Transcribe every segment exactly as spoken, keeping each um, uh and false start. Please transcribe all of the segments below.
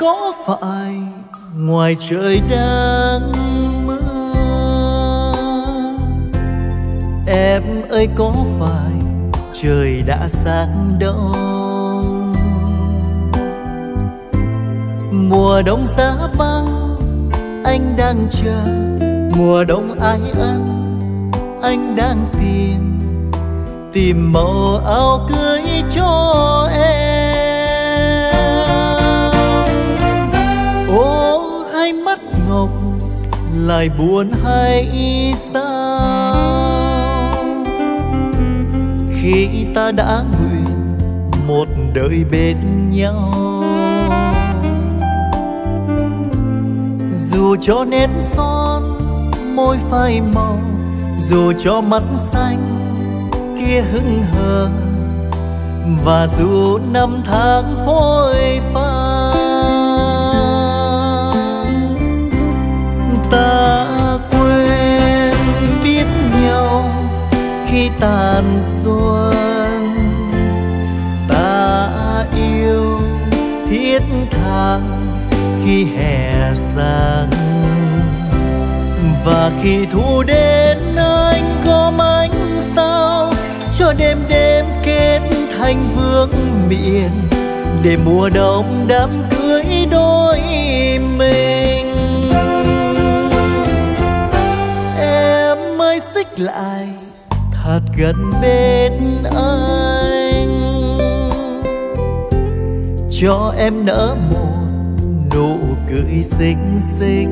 có phải ngoài trời đang mưa? Em ơi có phải trời đã sáng đâu? Mùa đông giá băng anh đang chờ, mùa đông ái ân anh đang tìm, tìm màu áo cưới cho em. Ô hai mắt ngọc lại buồn hay sao, khi ta đã nguyện một đời bên nhau. Dù cho nét son môi phai màu, dù cho mắt xanh kia hững hờ, và dù năm tháng phôi pha, ta quên biết nhau khi tàn xuân. Ta yêu thiết tha khi hè sang, và khi thu đến anh gom ánh sao cho đêm đêm kết thành vương miện, để mùa đông đám cưới đôi mình. Em ơi xích lại thật gần bên anh, cho em nở một nụ cười xinh xinh.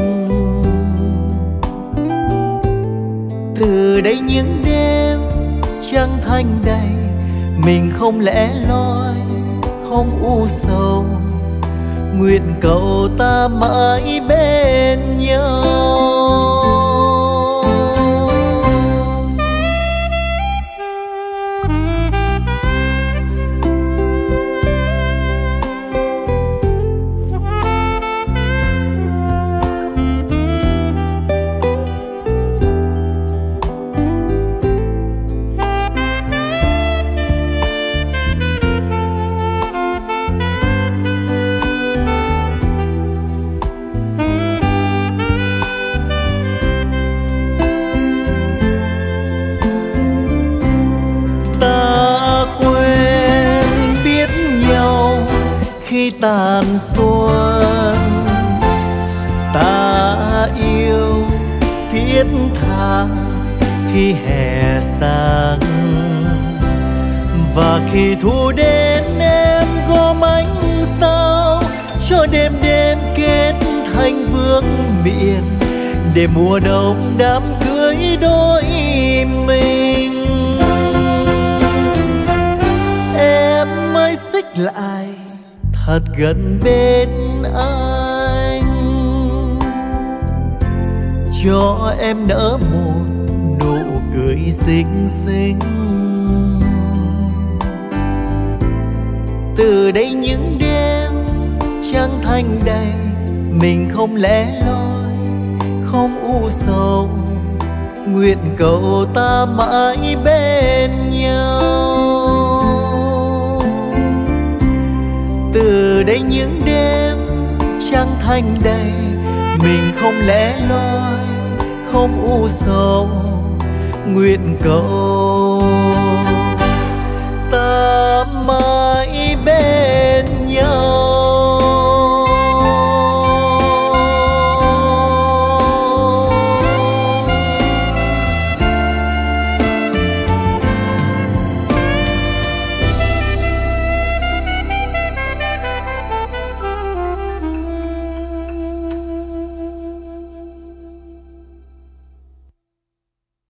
Từ đây những đêm trăng thanh đầy, mình không lẻ loi không u sầu, nguyện cầu ta mãi bên nhau. Tàn xuân ta yêu thiết tha khi hè sang, và khi thu đến em gom ánh sao cho đêm đêm kết thành vương miện, để mùa đông đám cưới đôi mình. Em mới xích lại thật gần bên anh, cho em nở một nụ cười xinh xinh. Từ đây những đêm trăng thanh đầy, mình không lẻ loi không u sầu, nguyện cầu ta mãi bên nhau. Từ đây những đêm trăng thanh đầy, mình không lẻ loi không u sầu, nguyện cầu